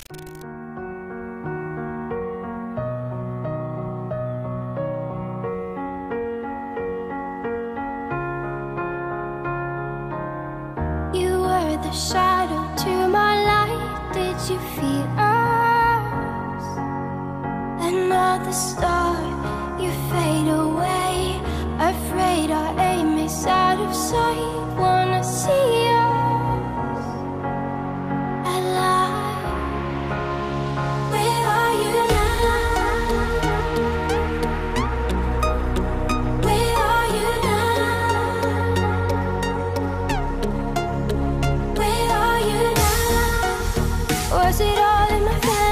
You were the shadow to my light. Did you feel us? Another star, you fade away. Afraid our aim is out of sight. Wanna see us alive. Where are you now? Where are you now? Where are you now? Was it all in my family?